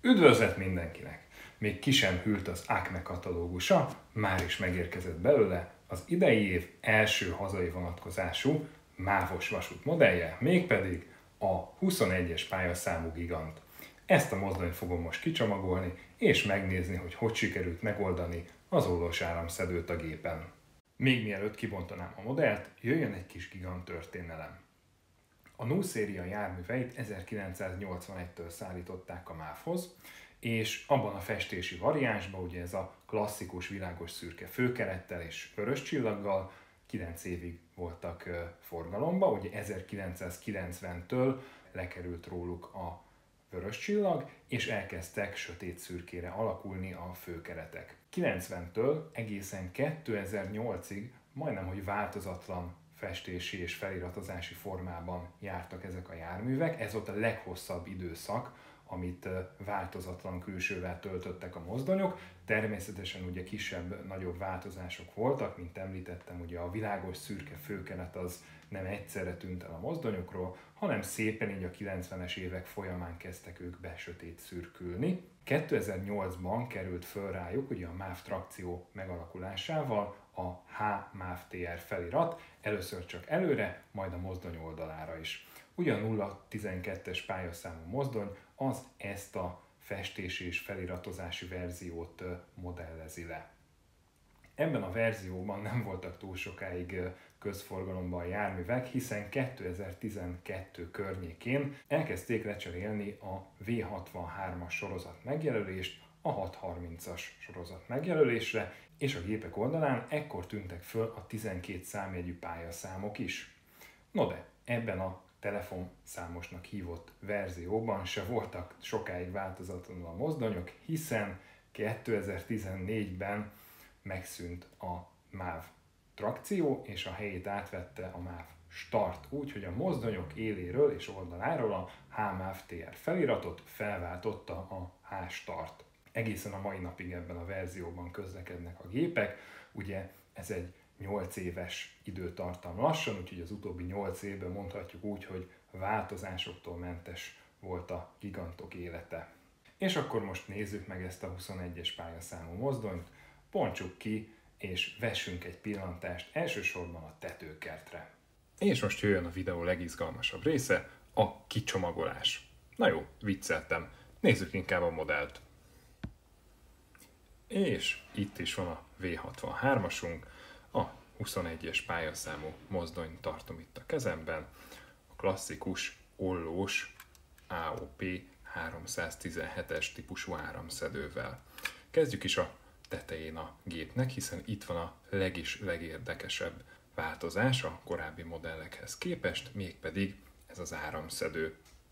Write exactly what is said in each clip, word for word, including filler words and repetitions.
Üdvözlet mindenkinek! Még ki sem hűlt az Acme katalógusa, már is megérkezett belőle az idei év első hazai vonatkozású mávos vasút modellje, mégpedig a huszonegyes pályaszámú Gigant. Ezt a mozdonyt fogom most kicsomagolni, és megnézni, hogy hogy sikerült megoldani az ollós áramszedőt a gépen. Még mielőtt kibontanám a modellt, jöjjön egy kis Gigant történelem. A No széria járműveit ezerkilencszáznyolcvanegytől szállították a mávhoz, és abban a festési variánsban, ugye ez a klasszikus világos szürke főkerettel és vörös csillaggal kilenc évig voltak forgalomba, ugye ezerkilencszázkilencventől lekerült róluk a vörös csillag, és elkezdtek sötét szürkére alakulni a főkeretek. kilencventől egészen kétezer-nyolcig majdnem, hogy változatlan festési és feliratozási formában jártak ezek a járművek. Ez volt a leghosszabb időszak, amit változatlan külsővel töltöttek a mozdonyok. Természetesen ugye kisebb-nagyobb változások voltak, mint említettem, ugye a világos szürke főkeret az nem egyszerre tűnt el a mozdonyokról, hanem szépen így a kilencvenes évek folyamán kezdtek ők besötét szürkülni. kétezer-nyolcban került föl rájuk ugye a MÁV trakció megalakulásával a H MÁV té er felirat, először csak előre, majd a mozdony oldalára is. Ugye a nulla tizenkettes pályaszámú mozdony az ezt a festési és feliratozási verziót modellezi le. Ebben a verzióban nem voltak túl sokáig közforgalomban a járművek, hiszen kétezer-tizenkettő környékén elkezdték lecserélni a vé hatvanhármas sorozat megjelölést a hatszázharmincas sorozat megjelölésre, és a gépek oldalán ekkor tűntek föl a tizenkét számjegyű pályaszámok is. No de ebben a telefonszámosnak hívott verzióban se voltak sokáig változatlanul a mozdonyok, hiszen kétezer-tizennégyben megszűnt a MÁV trakció, és a helyét átvette a MÁV Start, úgyhogy a mozdonyok éléről és oldaláról a H MÁV té er feliratot felváltotta a H Start. Egészen a mai napig ebben a verzióban közlekednek a gépek, ugye ez egy nyolc éves időtartam lassan, úgyhogy az utóbbi nyolc évben mondhatjuk úgy, hogy változásoktól mentes volt a Gigantok élete. És akkor most nézzük meg ezt a huszonegyes pályaszámú mozdonyt, bontsuk ki, és vessünk egy pillantást elsősorban a tetőkertre. És most jöjjön a videó legizgalmasabb része, a kicsomagolás. Na jó, vicceltem, nézzük inkább a modellt. És itt is van a vé hatvanhármasunk, a huszonegyes pályaszámú mozdonyt tartom itt a kezemben, a klasszikus ollós á o pé háromszáztizenhetes típusú áramszedővel. Kezdjük is a tetején a gépnek, hiszen itt van a legis legérdekesebb változás a korábbi modellekhez képest, mégpedig ez az áramszedő.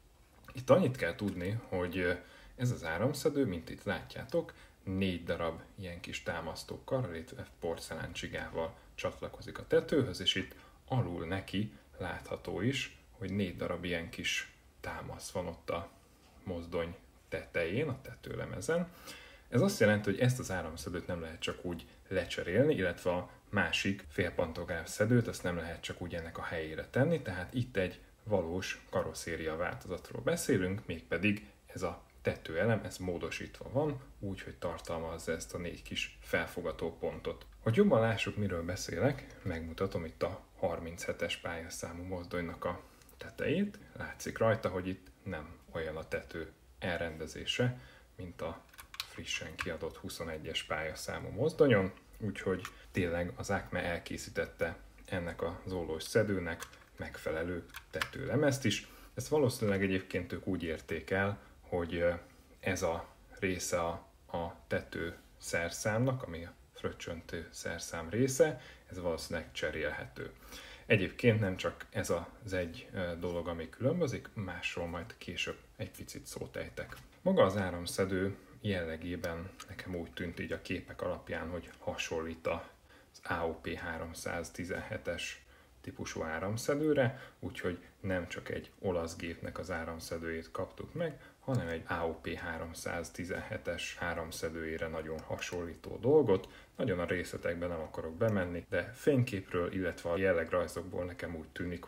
Itt annyit kell tudni, hogy ez az áramszedő, mint itt látjátok, négy darab ilyen kis támasztókkal, illetve porceláncsigával csatlakozik a tetőhöz, és itt alul neki látható is, hogy négy darab ilyen kis támasz van ott a mozdony tetején, a tetőlemezen. Ez azt jelenti, hogy ezt az áramszedőt nem lehet csak úgy lecserélni, illetve a másik félpantográf szedőt azt nem lehet csak úgy ennek a helyére tenni, tehát itt egy valós karosszéria változatról beszélünk, mégpedig ez a tetőelem, ez módosítva van, úgy, hogy tartalmazza ezt a négy kis felfogató pontot. Hogy jobban lássuk, miről beszélek, megmutatom itt a harminchetes pályaszámú mozdonynak a tetejét. Látszik rajta, hogy itt nem olyan a tető elrendezése, mint a frissen kiadott huszonegyes pályaszámú mozdonyon, úgyhogy tényleg az Acme elkészítette ennek az ollós szedőnek megfelelő tetőlemezt is. Ezt valószínűleg egyébként ők úgy érték el, hogy ez a része a, a tető szerszámnak, ami a fröccsöntő szerszám része, ez valószínűleg cserélhető. Egyébként nem csak ez az egy dolog, ami különbözik, másról majd később egy picit szót ejtek. Maga az áramszedő jellegében nekem úgy tűnt így a képek alapján, hogy hasonlít az á o pé háromszáztizenhetes típusú áramszedőre, úgyhogy nem csak egy olasz gépnek az áramszedőjét kaptuk meg, hanem egy á o pé háromszáztizenhetes áramszedőjére nagyon hasonlító dolgot. Nagyon a részletekben nem akarok bemenni, de fényképről, illetve a jellegrajzokból nekem úgy tűnik, hogy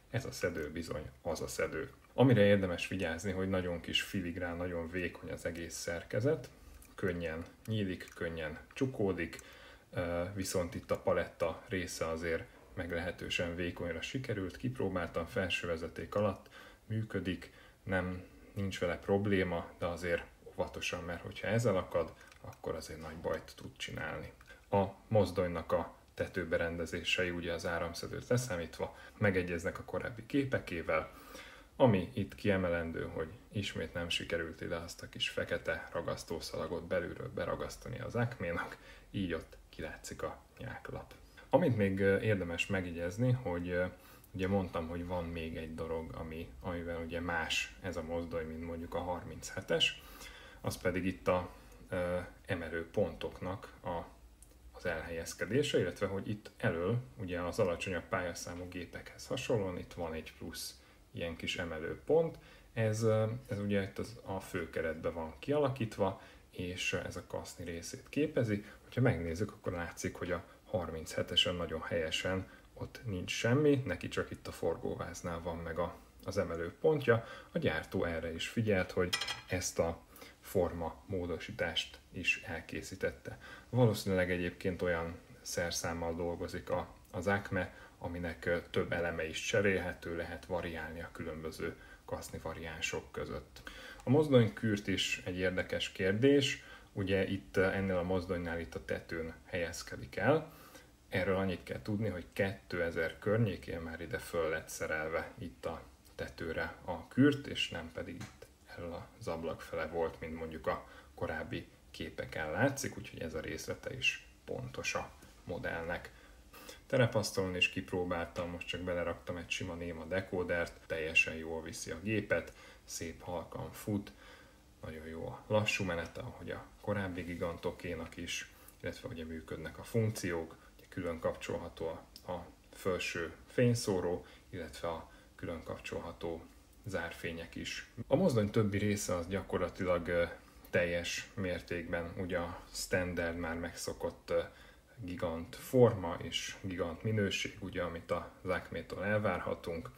ez a szedő bizony az a szedő. Amire érdemes vigyázni, hogy nagyon kis filigrán, nagyon vékony az egész szerkezet, könnyen nyílik, könnyen csukódik, viszont itt a paletta része azért meglehetősen vékonyra sikerült, kipróbáltam felső vezeték alatt, működik, nem, nincs vele probléma, de azért óvatosan, mert hogyha ez elakad, akkor azért nagy bajt tud csinálni. A mozdonynak a tetőberendezései, ugye az áramszedőt leszámítva, megegyeznek a korábbi gépekével, ami itt kiemelendő, hogy ismét nem sikerült ide azt a kis fekete ragasztószalagot belülről beragasztani az Acménak, így ott kilátszik a nyáklap. Amit még érdemes megjegyezni, hogy ugye mondtam, hogy van még egy dolog, ami, amivel ugye más ez a mozdony, mint mondjuk a harminchetes, az pedig itt a e, emelő pontoknak a, az elhelyezkedése, illetve hogy itt elől, ugye az alacsonyabb pályaszámú gépekhez hasonlóan, itt van egy plusz ilyen kis emelő pont, ez, ez ugye itt az, a főkeretben van kialakítva, és ez a kaszni részét képezi. Ha megnézzük, akkor látszik, hogy a harminchetesen nagyon helyesen ott nincs semmi, neki csak itt a forgóváznál van meg a, az emelő pontja. A gyártó erre is figyelt, hogy ezt a forma módosítást is elkészítette. Valószínűleg egyébként olyan szerszámmal dolgozik a, az Acme, aminek több eleme is cserélhető, lehet variálni a különböző kaszni variánsok között. A mozdonykürt is egy érdekes kérdés, ugye itt ennél a mozdonynál itt a tetőn helyezkedik el. Erről annyit kell tudni, hogy kétezer környékén már ide föl lett szerelve itt a tetőre a kürt, és nem pedig itt erről az ablak fele volt, mint mondjuk a korábbi képeken látszik, úgyhogy ez a részlete is pontos a modellnek. Terepasztalon is kipróbáltam, most csak beleraktam egy sima néma dekódert, teljesen jól viszi a gépet, szép halkan fut, nagyon jó a lassú menete, ahogy a korábbi gigantokénak is, illetve ugye működnek a funkciók, ugye külön kapcsolható a, a felső fényszóró, illetve a külön kapcsolható zárfények is. A mozdony többi része az gyakorlatilag teljes mértékben ugye a standard már megszokott gigant forma és gigant minőség, ugye, amit az Acmétól elvárhatunk.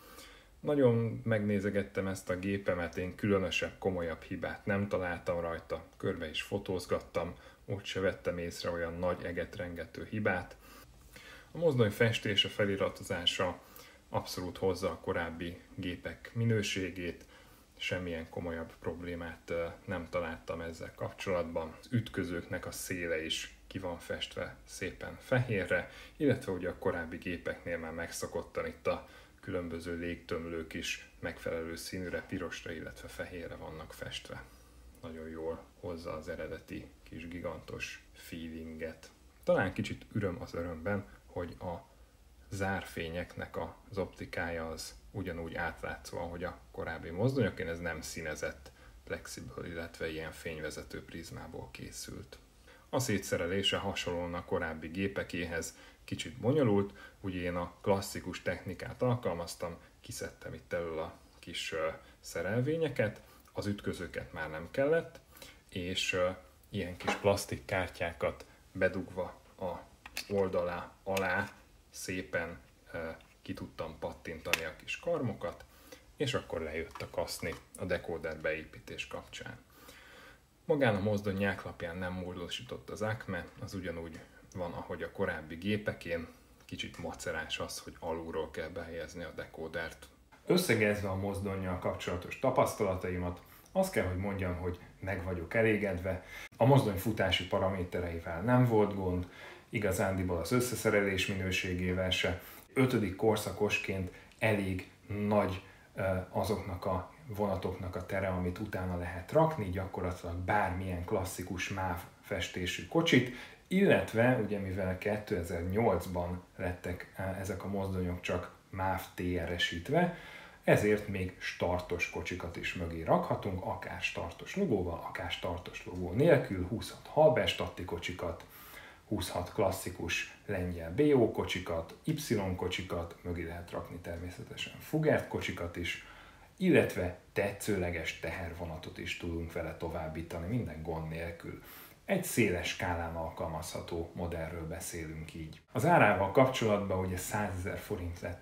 Nagyon megnézegettem ezt a gépemet, én különösebb, komolyabb hibát nem találtam rajta, körbe is fotózgattam, ott se vettem észre olyan nagy egetrengető hibát. A mozdony festése, feliratozása abszolút hozza a korábbi gépek minőségét, semmilyen komolyabb problémát nem találtam ezzel kapcsolatban. Az ütközőknek a széle is ki van festve szépen fehérre, illetve ugye a korábbi gépeknél már megszokottan itt a különböző légtömlők is megfelelő színűre, pirosra, illetve fehérre vannak festve. Nagyon jól hozza az eredeti kis gigantos feelinget. Talán kicsit üröm az örömben, hogy a zárfényeknek az optikája az ugyanúgy átlátszó, ahogy a korábbi mozdonyokén, ez nem színezett Plexiből, illetve ilyen fényvezető prizmából készült. A szétszerelése hasonlóan a korábbi gépekéhez kicsit bonyolult, ugye én a klasszikus technikát alkalmaztam, kiszedtem itt elől a kis szerelvényeket, az ütközőket már nem kellett, és ilyen kis plastik kártyákat bedugva a oldalá alá szépen ki tudtam pattintani a kis karmokat, és akkor lejött a kaszni a dekóder beépítés kapcsán. Magán a mozdony nyáklapján nem módosított az Acme, az ugyanúgy van, ahogy a korábbi gépekén, kicsit macerás az, hogy alulról kell behelyezni a dekódert. Összegezve a mozdonnyal kapcsolatos tapasztalataimat, azt kell, hogy mondjam, hogy meg vagyok elégedve. A mozdony futási paramétereivel nem volt gond, igazándiból az összeszerelés minőségével se. Ötödik korszakosként elég nagy azoknak a vonatoknak a tere, amit utána lehet rakni, gyakorlatilag bármilyen klasszikus MÁV festésű kocsit, illetve ugye mivel kétezer-nyolcban lettek ezek a mozdonyok csak MÁV té er-esítve, ezért még startos kocsikat is mögé rakhatunk, akár startos logóval, akár startos logó nélkül, húzhat halbestatti kocsikat, húzhat klasszikus lengyel bé o kocsikat, Y kocsikat, mögé lehet rakni természetesen Fugert kocsikat is, illetve tetszőleges tehervonatot is tudunk vele továbbítani, minden gond nélkül. Egy széles skálán alkalmazható modellről beszélünk így. Az árával kapcsolatban ugye százezer forint lett a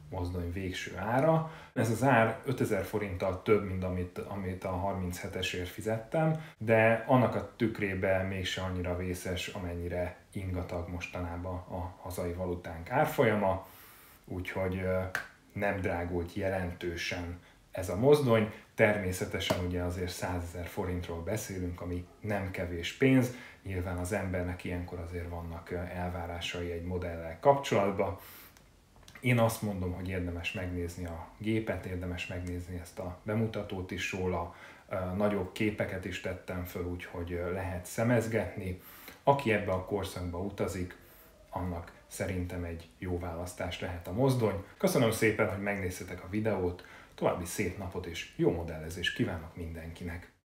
mozdony végső ára. Ez az ár ötezer forinttal több, mint amit, amit a harminchetesért fizettem, de annak a tükrében mégse annyira vészes, amennyire ingatag mostanában a hazai valutánk árfolyama, úgyhogy nem drágult jelentősen ez a mozdony. Természetesen ugye azért százezer forintról beszélünk, ami nem kevés pénz. Nyilván az embernek ilyenkor azért vannak elvárásai egy modellel kapcsolatban. Én azt mondom, hogy érdemes megnézni a gépet, érdemes megnézni ezt a bemutatót is róla, nagyobb képeket is tettem föl, úgyhogy lehet szemezgetni. Aki ebbe a korszakba utazik, annak szerintem egy jó választás lehet a mozdony. Köszönöm szépen, hogy megnéztétek a videót, további szép napot és jó modellezést kívánok mindenkinek!